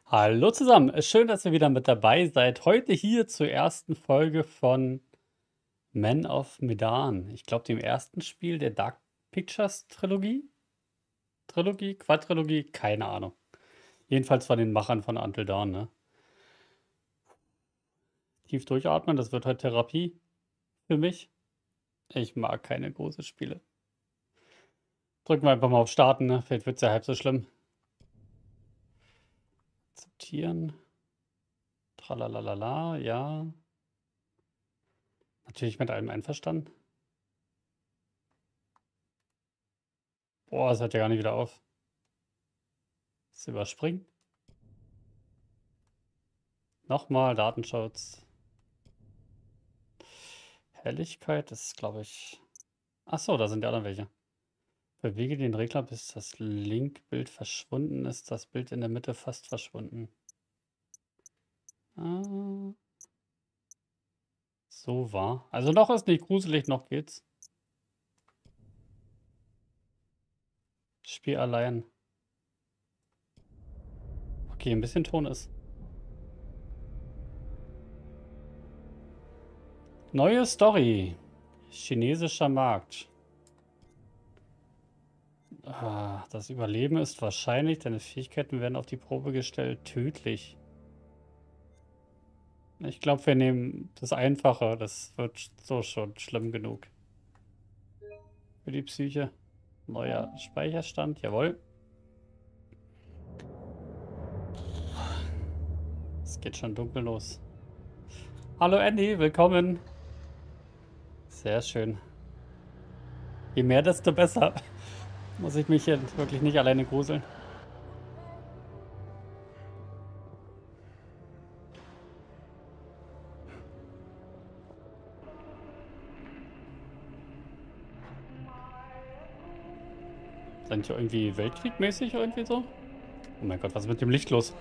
Hallo zusammen, schön, dass ihr wieder mit dabei seid. Heute hier zur ersten Folge von Man of Medan. Ich glaube, dem ersten Spiel der Dark Pictures Quadrilogie, keine Ahnung. Jedenfalls von den Machern von Until Dawn, ne? Tief durchatmen, das wird heute Therapie für mich. Ich mag keine großen Spiele. Drücken wir einfach mal auf Starten, ne? Vielleicht wird es ja halb so schlimm. Akzeptieren. Tralalala, ja. Natürlich mit allem einverstanden. Boah, es hört ja gar nicht wieder auf. Das überspringen. Nochmal Datenschutz. Helligkeit ist, glaube ich. Achso, da sind ja dann welche. Bewege den Regler, bis das Linkbild verschwunden ist. Das Bild in der Mitte fast verschwunden. Ah, so war. Also noch ist nicht gruselig, noch geht's. Spiel allein. Okay, ein bisschen Ton ist. Neue Story. Chinesischer Markt. Das Überleben ist wahrscheinlich, deine Fähigkeiten werden auf die Probe gestellt. Tödlich. Ich glaube, wir nehmen das Einfache. Das wird so schon schlimm genug. Für die Psyche. Neuer Speicherstand, jawohl. Es geht schon dunkel los. Hallo Andy, willkommen. Sehr schön. Je mehr, desto besser. Muss ich mich hier wirklich nicht alleine gruseln. Sind hier irgendwie Weltkriegmäßig irgendwie so? Oh mein Gott, was ist mit dem Licht los?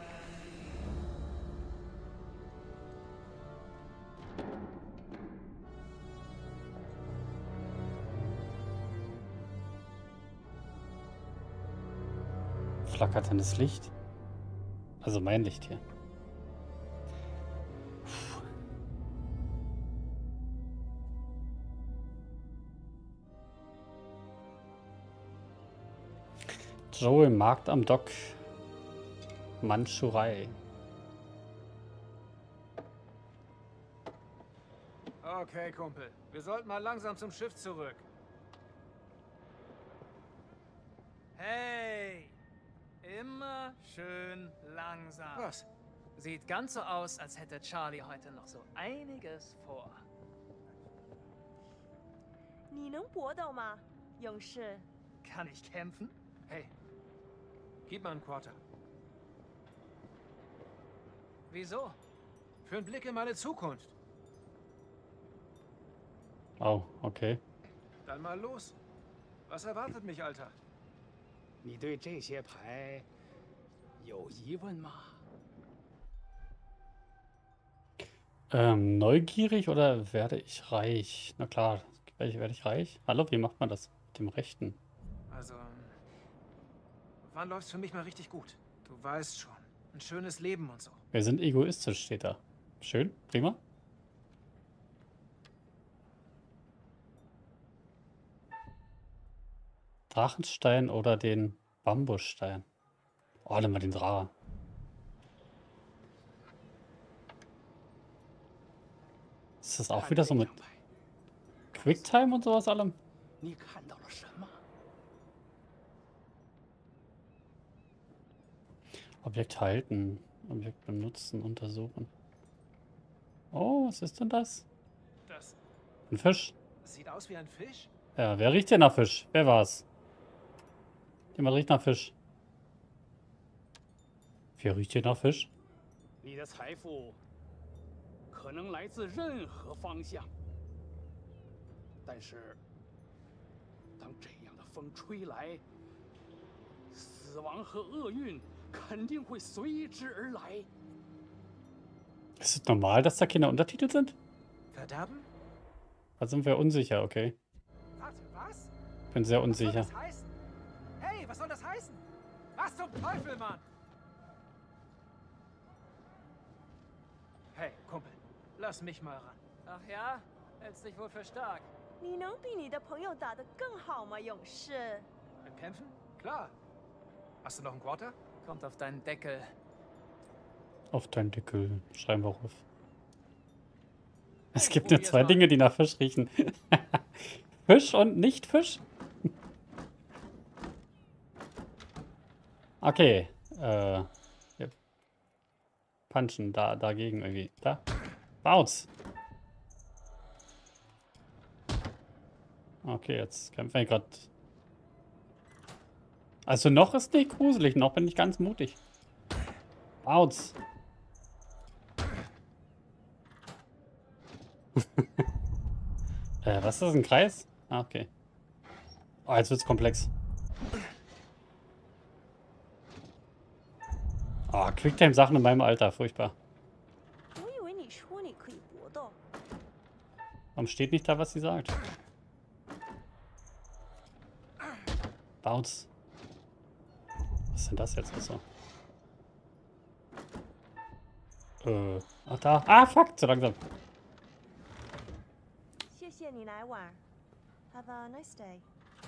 Flackert denn das Licht? Also mein Licht hier. Joe im Markt am Dock. Mandschurei. Okay, Kumpel. Wir sollten mal langsam zum Schiff zurück. Hey! Immer schön langsam. Was? Sieht ganz so aus, als hätte Charlie heute noch so einiges vor. 你能搏斗吗，勇士？ Kann ich kämpfen? Hey, gib mal einen Quarter. Wieso? Für einen Blick in meine Zukunft. Oh, okay. Dann mal los. Was erwartet mich, Alter? 你对这些牌有疑问吗？ Neugierig oder werde ich reich? Na klar, werde ich reich? Hallo, wie macht man das? Mit dem Rechten. Also, wann läuft's für mich mal richtig gut? Du weißt schon. Ein schönes Leben und so. Wir sind egoistisch, steht da. Schön, prima. Drachenstein oder den Bambusstein. Oh, nimm mal den Drache. Ist das auch wieder so mit Quicktime und sowas allem? 你看到了什么？ Objekt halten, Objekt benutzen, untersuchen. Oh, was ist denn das? Das Ein Fisch? sieht aus wie ein Fisch. Ja, wer riecht denn nach Fisch? Wer war's? Jemand riecht nach Fisch. Wer riecht hier nach Fisch? 你的财富可能来自任何方向，但是当这样的风吹来，死亡和厄运肯定会随之而来。 Ist es normal, dass da keine Untertitel sind? Verderben? Da sind wir unsicher, okay. Warte, was? Bin sehr Was soll unsicher. das heißen? Hey, was soll das heißen? Was zum Teufel, Mann? Hey, Kumpel, lass mich mal ran. Ach ja? Hältst dich wohl für stark. 你能比你的朋友打得更好吗，勇士？ Im Kämpfen? Klar. Hast du noch einen Quarter? Kommt auf deinen Deckel. Auf deinen Deckel. Schreiben wir auf. Es gibt nur zwei Dinge, die nach Fisch riechen. Fisch und nicht Fisch? Okay. Wir punchen dagegen irgendwie. Da. Bounce. Okay, jetzt kämpfen wir gerade. Also noch ist nicht gruselig, noch bin ich ganz mutig. Bounce. Was ist das, ein Kreis? Ah, okay. Oh, jetzt wird's komplex. Oh, Quicktime-Sachen in meinem Alter, furchtbar. 我以为你说你可以搏斗。 Warum steht nicht da, was sie sagt? Bounce. Was ist denn das jetzt? Achso. Ach da. Ah, fuck, zu langsam. 谢谢你来玩。Have a nice day.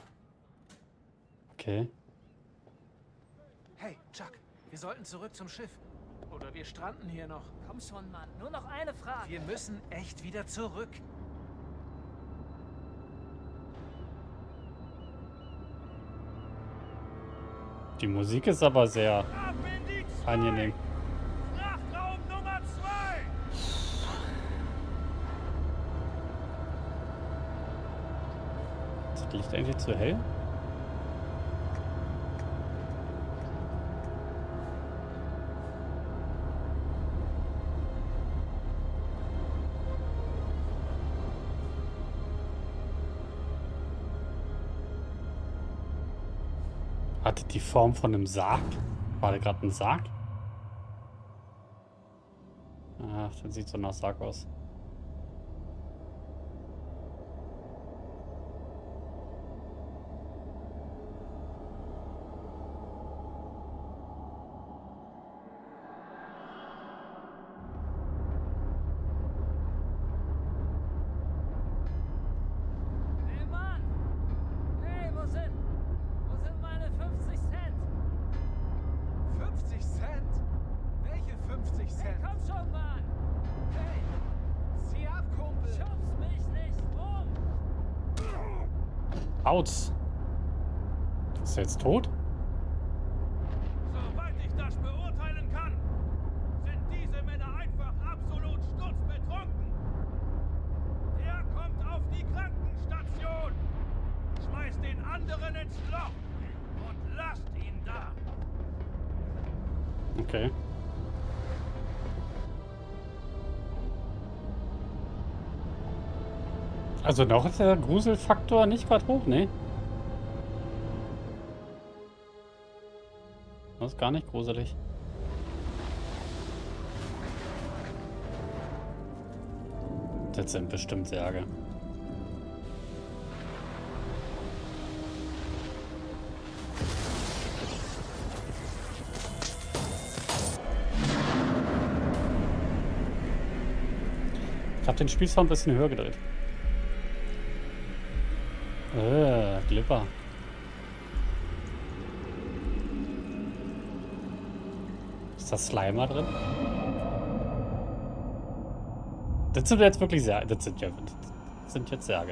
Okay. Hey, Chuck, wir sollten zurück zum Schiff. Oder wir stranden hier noch. Komm schon, Mann. Nur noch eine Frage. Wir müssen echt wieder zurück. Die Musik ist aber sehr angenehm. Frachtraum Nummer 2! Ist das Licht eigentlich zu hell? Hatte die Form von einem Sarg? War da gerade ein Sarg? Ach, das sieht so nach Sarg aus. Hey, Mann! Hey, wo sind meine 50 Cent? 50 Cent? Welche 50 Hey, Cent? komm schon, Mann! Hey, zieh ab, Kumpel. Schubst mich nicht rum! Autsch. Ist er jetzt tot? Soweit ich das beurteilen kann, sind diese Männer einfach absolut sturzbetrunken. Der kommt auf die Krankenstation. Schmeißt den anderen ins Loch und lasst ihn da. Okay. Also noch ist der Gruselfaktor nicht gerade hoch, ne? Das ist gar nicht gruselig. Das sind bestimmt Särge. Ich habe den Spielsound ein bisschen höher gedreht. Glipper. Ist da Slimer drin? Das sind jetzt wirklich Särge. Das sind jetzt Särge.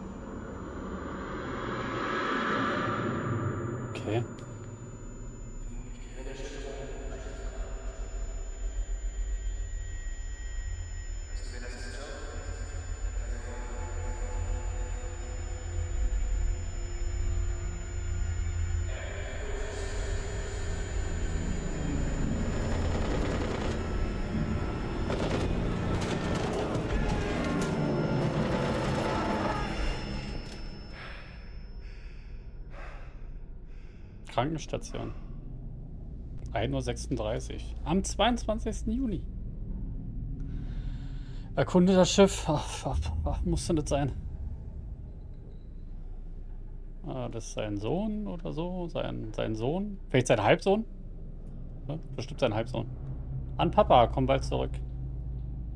Okay. Krankenstation. 1:36 Uhr. Am 22. Juni. Erkunde das Schiff. Ach, muss denn das sein? Das ist sein Sohn oder so. Sein Sohn. Vielleicht sein Halbsohn? Ja, bestimmt sein Halbsohn. An Papa, komm bald zurück.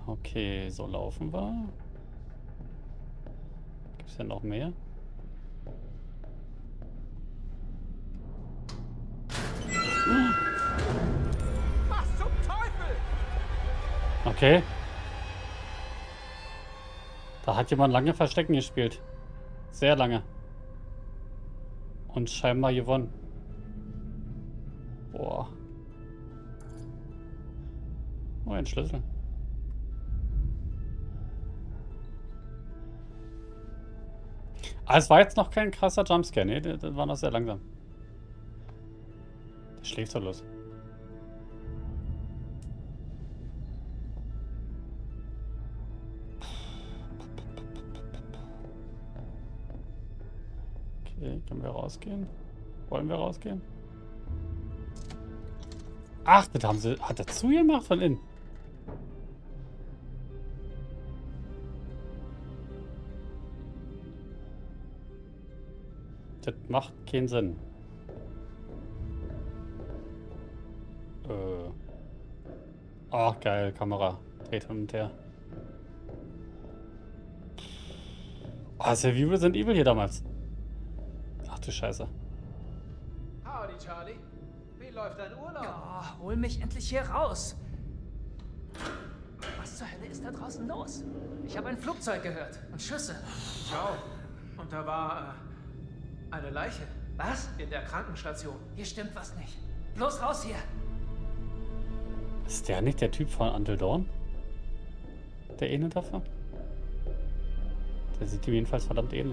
Okay, so laufen wir. Gibt es ja noch mehr? Was zum Teufel? Okay. Da hat jemand lange Verstecken gespielt. Sehr lange. Und scheinbar gewonnen. Boah. Oh, ein Schlüssel. Ah, es war jetzt noch kein krasser Jumpscare, ne? Das war noch sehr langsam. Der schläft so los. Okay, können wir rausgehen? Wollen wir rausgehen? Ach, das haben sie... Hat er zugemacht von innen? Das macht keinen Sinn. Ach, geil, Kamera. Dreht hin und her. Oh, ist ja wie Resident Evil hier damals. Ach du Scheiße. Howdy, Charlie. Wie läuft dein Urlaub? Oh, hol mich endlich hier raus. Was zur Hölle ist da draußen los? Ich habe ein Flugzeug gehört und Schüsse. Schau. Und da war eine Leiche Was? in der Krankenstation. Hier stimmt was nicht. Los raus hier. Ist der nicht der Typ von Until Dawn? Der ähnelt dafür? Der sieht ihm jedenfalls verdammt ähnlich.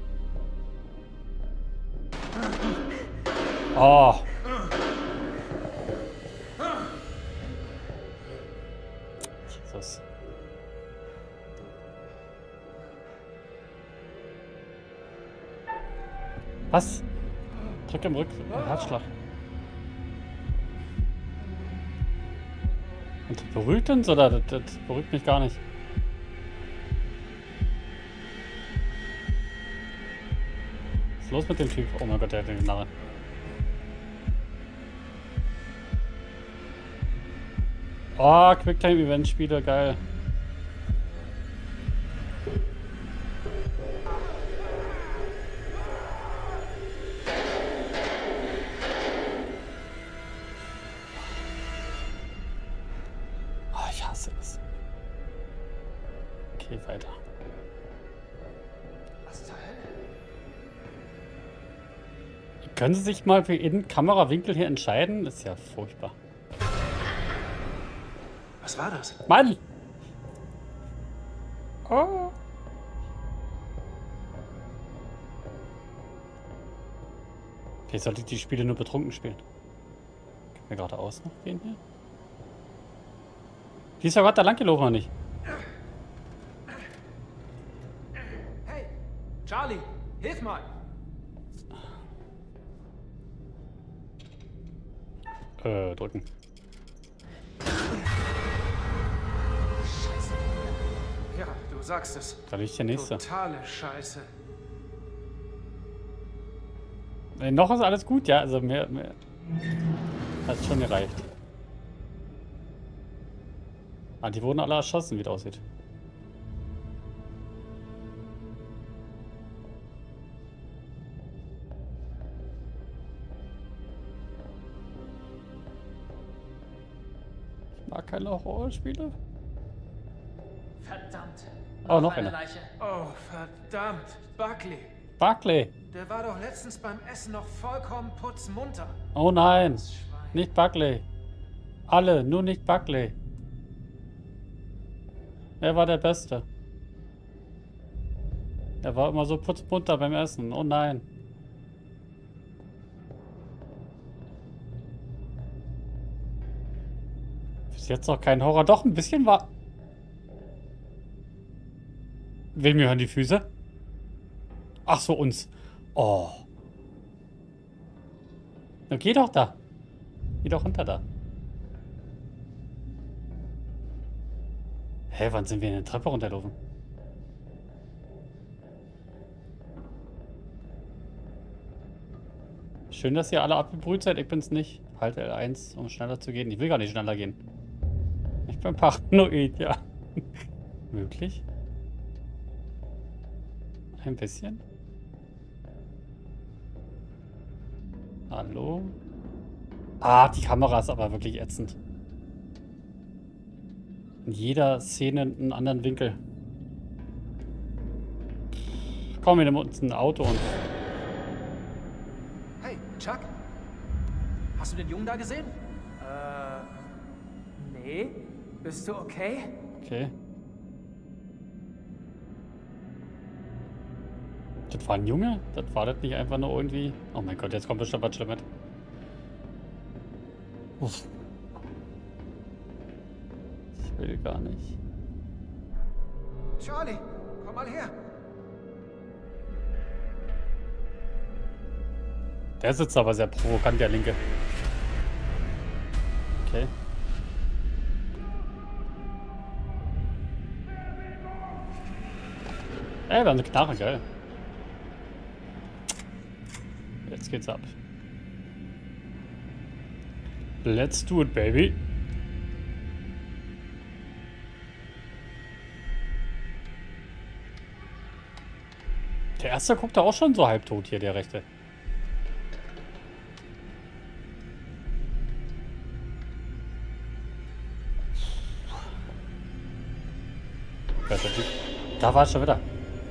Oh. Jesus. Was? Drück im Herzschlag. Und das beruhigt uns, oder? Das beruhigt mich gar nicht. Was ist los mit dem Typ? Oh mein Gott, der hat eine Knarre. Oh, Quicktime-Event-Spiele, geil. Oh, ich hasse es. Okay, weiter. Was zur Hölle? Können Sie sich mal für jeden Kamerawinkel hier entscheiden? Das ist ja furchtbar. Was war das? Mann! Oh. Okay, sollte ich die Spiele nur betrunken spielen? Können wir geradeaus noch gehen hier? Die ist ja gerade da lang gelaufen, oder nicht? Hey, Charlie, hilf mal. Drücken. Ja, du sagst es. Da liegt der nächste. Totale Scheiße. Noch ist alles gut, ja. Also mehr hat schon gereicht. Ah, die wurden alle erschossen, wie das aussieht. Ich mag keine Horrorspiele. Verdammt. Oh, noch eine. Leiche. Oh, verdammt. Buckley. Buckley! Der war doch letztens beim Essen noch vollkommen putzmunter. Oh nein! Das Schwein. Nicht Buckley! Alle, nur nicht Buckley! Er war der Beste. Er war immer so putzmunter beim Essen. Oh nein! Bis jetzt noch kein Horror. Doch, ein bisschen war... Wem gehören die Füße? Ach so, uns. Oh. Na, geh doch da. Geh doch runter da. Hä, wann sind wir in der Treppe runterlaufen? Schön, dass ihr alle abgebrüht seid. Ich bin's nicht. Halte L1, um schneller zu gehen. Ich will gar nicht schneller gehen. Ich bin paranoid, ja. Möglich? Ein bisschen? Hallo? Ah, die Kamera ist aber wirklich ätzend. In jeder Szene einen anderen Winkel. Komm, wir nehmen uns ein Auto und... Hey, Chuck? Hast du den Jungen da gesehen? Nee. Bist du okay? Okay. Das war ein Junge? Das war das nicht einfach nur irgendwie... Oh mein Gott, jetzt kommt bestimmt was Schlimmes. Uff. Ich will gar nicht. Charlie, komm mal her. Der sitzt aber sehr provokant, der Linke. Okay. Ey, wir haben eine Knarre, geil. Jetzt geht's ab. Let's do it, baby. Der erste guckt da auch schon so halbtot hier, der rechte. Da war es schon wieder.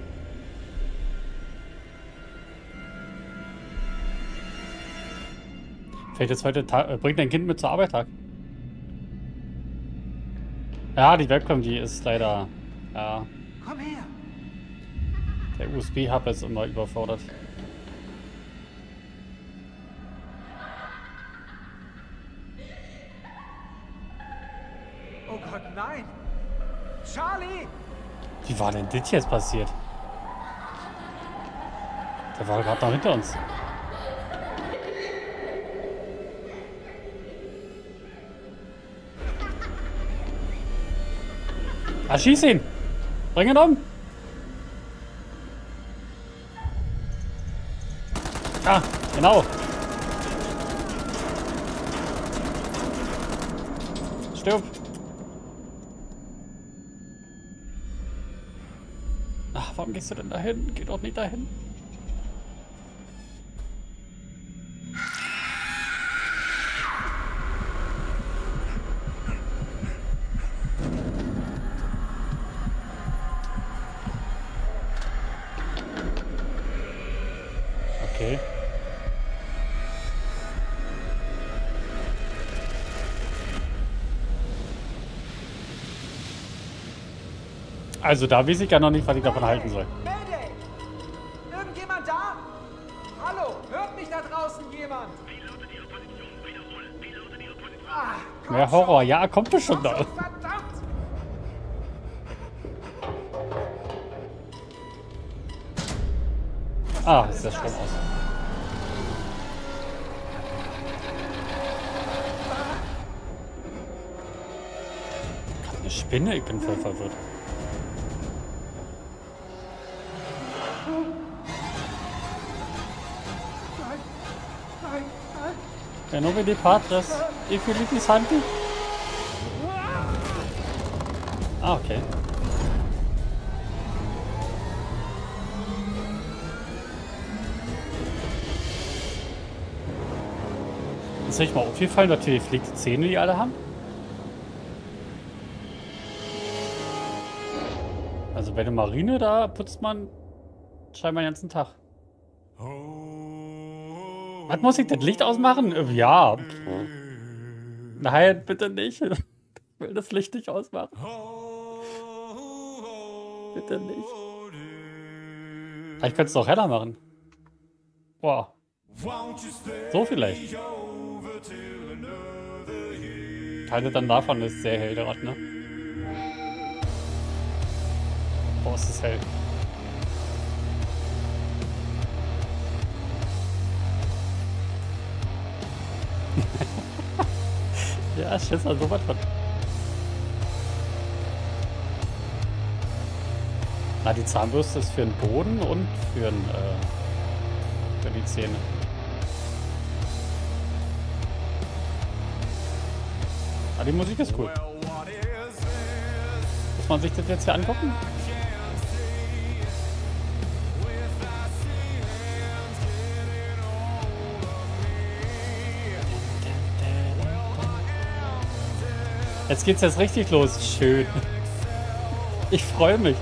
Vielleicht jetzt heute bringt dein Kind mit zur Arbeit Tag. Ja, die Webcam, die ist leider... Ja. Komm her. Der USB-Hub ist immer überfordert. Oh Gott, nein. Charlie! Wie war denn das jetzt passiert? Der war gerade noch hinter uns. Ah, schieß ihn! Bring ihn um! Ah, genau! Stirb! Ach, warum gehst du denn dahin? Geh doch nicht dahin. Okay. Also da weiß ich ja noch nicht, was ich davon halten soll. Mayday! Irgendjemand da? Hallo, hört mich da draußen jemand? Ah, komm Mehr Horror, schon. ja, kommt bestimmt Komm noch. schon, verdammt! Ah, ist das schlimm aus. Eine Spinne? Ich bin voll verwirrt. Ja, nur wie die Patres. E Filippi Santi. Ah, okay. Ist euch mal aufgefallen, dass die gepflegte Zähne die alle haben? Also bei der Marine, da putzt man scheinbar den ganzen Tag. Was muss ich, das Licht ausmachen? Ja. Nein, bitte nicht. Ich will das Licht nicht ausmachen. Bitte nicht. Ich könnte es doch heller machen. Boah. So vielleicht. Haltet dann davon, ist sehr hell der Ort, ne? Boah, ist das hell. Ja, ich schätze mal so was von. Na, die Zahnbürste ist für den Boden und für die Zähne. Ah, die Musik ist cool. Muss man sich das jetzt hier angucken? Jetzt geht's jetzt richtig los. Schön. Ich freue mich.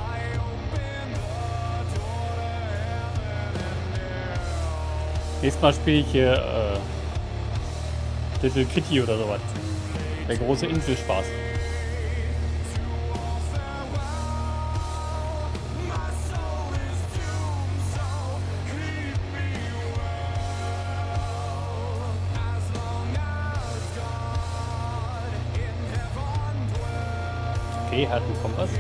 Nächstes Mal spiele ich hier Little Kitty oder sowas. Der große Inselspaß. Okay, hat einen Kompass.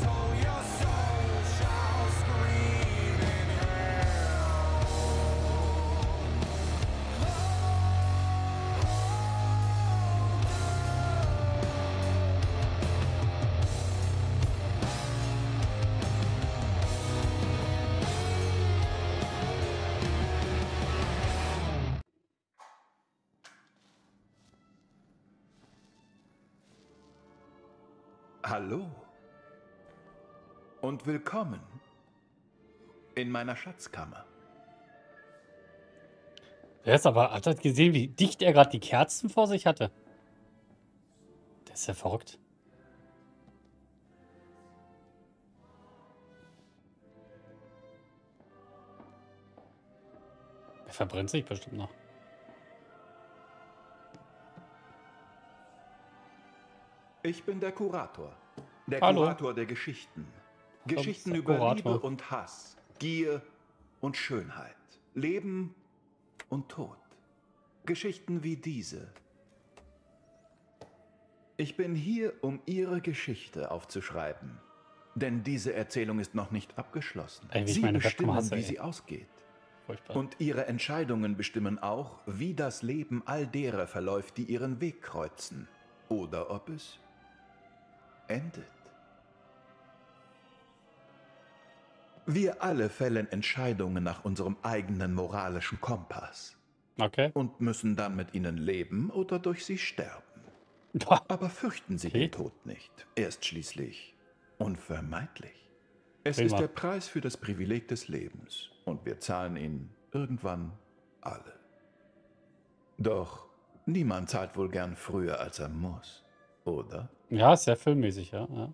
Hallo und willkommen in meiner Schatzkammer. Wer ist aber, hat er gesehen, wie dicht er gerade die Kerzen vor sich hatte? Das ist ja verrückt. Er verbrennt sich bestimmt noch. Ich bin der Kurator. Der Hallo. Kurator der Geschichten. Geschichten der über Kurator. Liebe und Hass, Gier und Schönheit, Leben und Tod. Geschichten wie diese. Ich bin hier, um Ihre Geschichte aufzuschreiben. Denn diese Erzählung ist noch nicht abgeschlossen. Ey, wie ich Sie meine Webcam bestimmen, hasse, wie ey. sie ausgeht. Furchtbar. Und Ihre Entscheidungen bestimmen auch, wie das Leben all derer verläuft, die ihren Weg kreuzen. Oder ob es endet. Wir alle fällen Entscheidungen nach unserem eigenen moralischen Kompass Okay. und müssen dann mit ihnen leben oder durch sie sterben. Aber fürchten Sie Okay. den Tod nicht. Er ist schließlich unvermeidlich. Es Prima. ist der Preis für das Privileg des Lebens und wir zahlen ihn irgendwann alle. Doch niemand zahlt wohl gern früher, als er muss, oder? Ja, ist sehr filmmäßig, ja. Ja.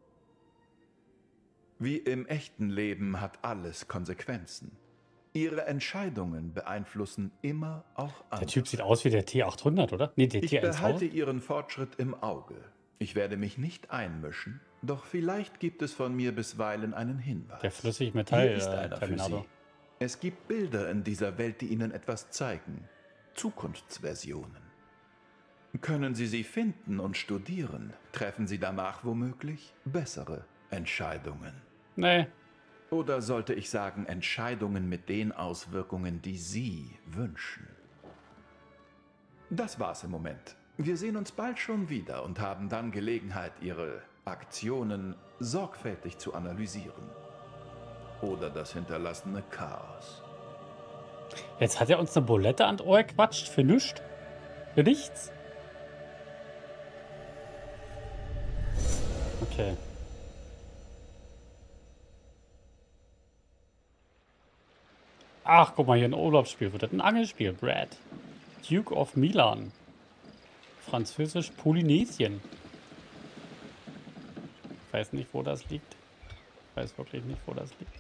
Wie im echten Leben hat alles Konsequenzen. Ihre Entscheidungen beeinflussen immer auch andere. Der Typ sieht aus wie der T800, oder? Nee, der Ich behalte T1000. Ihren Fortschritt im Auge. Ich werde mich nicht einmischen, doch vielleicht gibt es von mir bisweilen einen Hinweis. Der Hier Flüssigmetall ist einer für Terminator. Sie. Es gibt Bilder in dieser Welt, die Ihnen etwas zeigen. Zukunftsversionen. Können Sie sie finden und studieren, treffen Sie danach womöglich bessere Entscheidungen. Nee. Oder sollte ich sagen, Entscheidungen mit den Auswirkungen, die Sie wünschen. Das war's im Moment. Wir sehen uns bald schon wieder und haben dann Gelegenheit, Ihre Aktionen sorgfältig zu analysieren. Oder das hinterlassene Chaos. Jetzt hat er uns eine Bulette an Ohr gequatscht. Für nichts. Für nichts. Okay. Ach, guck mal, hier ein Urlaubsspiel. Wird das ein Angelspiel? Brad. Duke of Milan. Französisch Polynesien. Ich weiß nicht, wo das liegt. Ich weiß wirklich nicht, wo das liegt.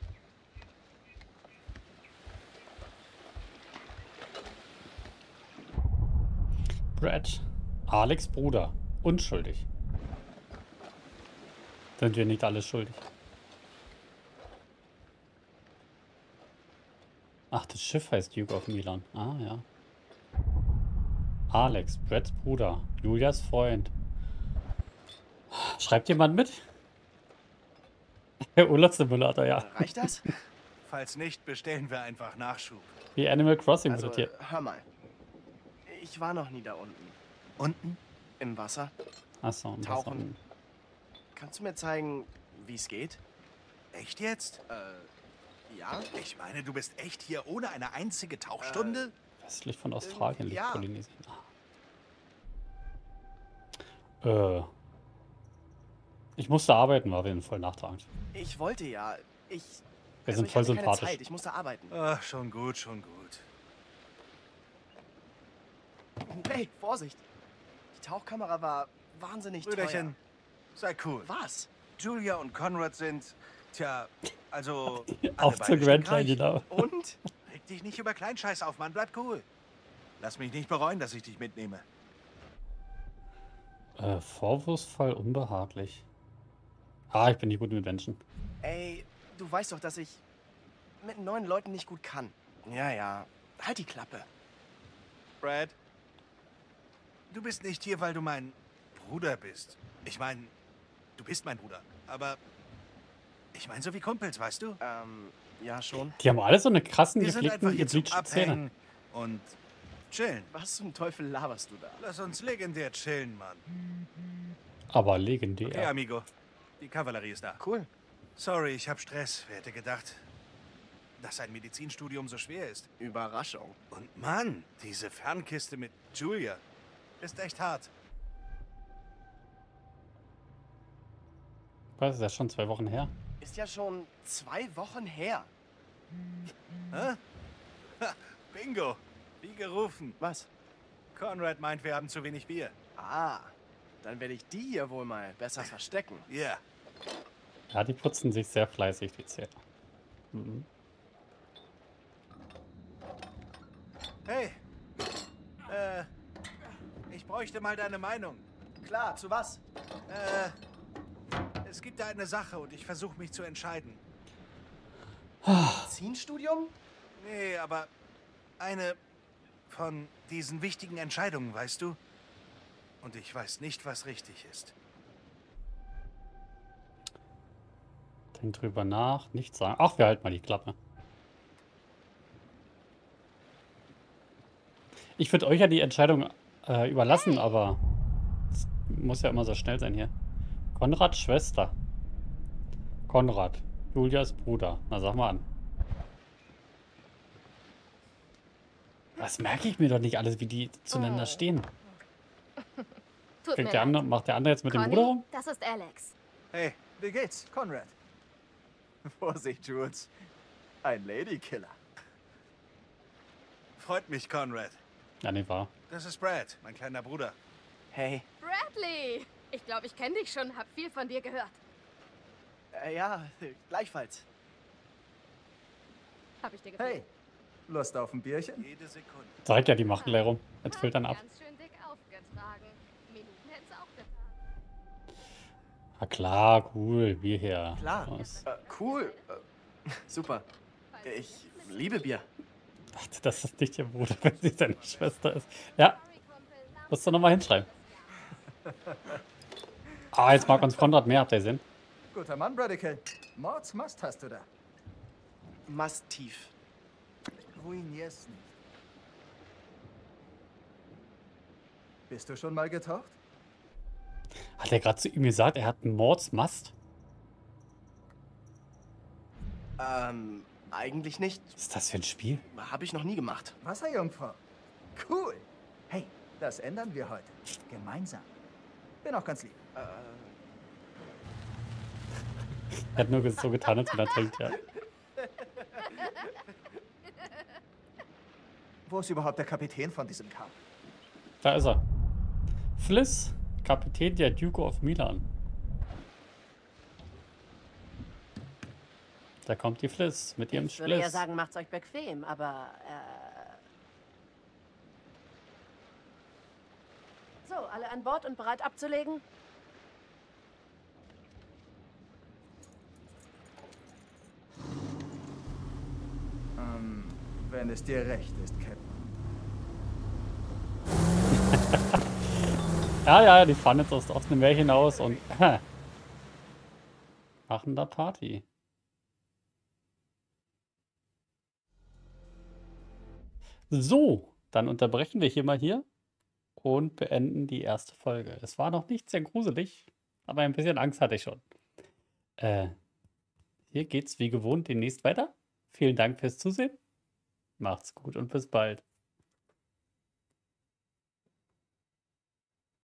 Brad. Alex Bruder. Unschuldig. Sind wir nicht alle schuldig? Ach, das Schiff heißt Duke of Milan. Ah, ja. Alex, Brads Bruder, Julias Freund. Schreibt jemand mit? Der Urlaubssimulator, ja. Reicht das? Falls nicht, bestellen wir einfach Nachschub. Wie Animal Crossing Also, wird hier. hör mal. Ich war noch nie da unten. Unten? Im Wasser. Achso, und das Tauchen. dann- Kannst du mir zeigen, wie es geht? Echt jetzt? Ja? Ich meine, du bist echt hier ohne eine einzige Tauchstunde? Westlich von Australien liegt ja. Ah. Äh. Polynesien. Ich musste arbeiten, war auf jeden Fall nachtragend. Ich wollte ja. Wir sind ich voll hatte keine sympathisch. Zeit. Ich musste arbeiten. Ach, schon gut, schon gut. Hey, Vorsicht. Die Tauchkamera war wahnsinnig Brüderchen, sei cool. teuer. Was? Julia und Conrad sind, tja, also alle Auf beide zur Grand Line, stinkreich. genau. Und? Reg dich nicht über Kleinscheiß auf, Mann, bleib cool. Lass mich nicht bereuen, dass ich dich mitnehme. Vorwurfsvoll unbehaglich. Ah, ich bin nicht gut mit Menschen. Ey, du weißt doch, dass ich mit neuen Leuten nicht gut kann. Ja, halt die Klappe. Brad, du bist nicht hier, weil du mein Bruder bist. Ich meine, du bist mein Bruder, aber ich meine so wie Kumpels, weißt du? Ja schon. Die haben alle so eine krassen, Wir sind einfach gepflegten, hier zum gebleachten Zähne. Abhängen und chillen. Was zum Teufel laberst du da? Lass uns legendär chillen, Mann. Aber legendär. Okay, amigo. Die Kavallerie ist da. Cool. Sorry, ich hab Stress. Wer hätte gedacht, dass ein Medizinstudium so schwer ist? Überraschung. Und Mann, diese Fernkiste mit Julia ist echt hart. Was, ist das schon 2 Wochen her? Ist ja schon 2 Wochen her. Hä? Ha, Bingo. Wie gerufen. Was? Conrad meint, wir haben zu wenig Bier. Ah, dann werde ich die hier wohl mal besser verstecken. Ja. Ja, die putzen sich sehr fleißig, die Zähne. Mhm. Hey. Ich bräuchte mal deine Meinung. Klar, zu was? Es gibt da eine Sache und ich versuche mich zu entscheiden. Medizinstudium? Nee, aber eine von diesen wichtigen Entscheidungen, weißt du? Und ich weiß nicht, was richtig ist. Denk drüber nach, nichts sagen. Ach, wir halten mal die Klappe. Ich würde euch ja die Entscheidung überlassen, aber es muss ja immer so schnell sein hier. Konrads Schwester. Konrad. Julias Bruder. Na, sag mal an. Das merke ich mir doch nicht alles, wie die zueinander stehen. Tut mir Kriegt der leid. andere, macht der andere jetzt mit dem Conny, Bruder rum? das ist Alex. Hey, wie geht's, Conrad? Vorsicht, Jules. Ein Ladykiller. Freut mich, Conrad. Ja, nee, war. Das ist Brad, mein kleiner Bruder. Hey. Bradley! Ich glaube, ich kenne dich schon, hab viel von dir gehört. Ja, gleichfalls. Hab ich dir gefallen? Hey, Lust auf ein Bierchen? Jede Sekunde. Zeigt ja, die machen gleich rum. Jetzt füllt dann ab. Ganz schön dick aufgetragen. Minuten hätten sie auch getan. Ah klar, cool, Bier her. Klar. Was? Cool. Super. Ich liebe Bier. Ach, das ist nicht ihr Bruder, wenn sie seine Schwester ist. Ja, musst du nochmal hinschreiben. Ah, jetzt mag uns Konrad mehr, habt ihr gesehen? Guter Mann, Bradical. Mordsmast hast du da. Mastief. Ruinier's nicht. Bist du schon mal getaucht? Hat er gerade zu ihm gesagt, er hat einen Mordsmast? Eigentlich nicht. Was ist das für ein Spiel? Habe ich noch nie gemacht. Wasserjungfrau. Cool. Hey, das ändern wir heute. Gemeinsam. Bin auch ganz lieb. Er hat nur so getan, als wenn er trinkt, ja. Wo ist überhaupt der Kapitän von diesem Kahn? Da ist er. Fliss, Kapitän der Duke of Milan. Da kommt die Fliss mit ihrem Ich würde ja Spliss. sagen, macht's euch bequem, aber So, alle an Bord und bereit abzulegen? Wenn es dir recht ist, Captain. Ja, die fahren jetzt aus dem Meer hinaus und machen da Party. So, dann unterbrechen wir hier mal und beenden die erste Folge. Es war noch nicht sehr gruselig, aber ein bisschen Angst hatte ich schon. Hier geht's wie gewohnt demnächst weiter. Vielen Dank fürs Zusehen. Macht's gut und bis bald.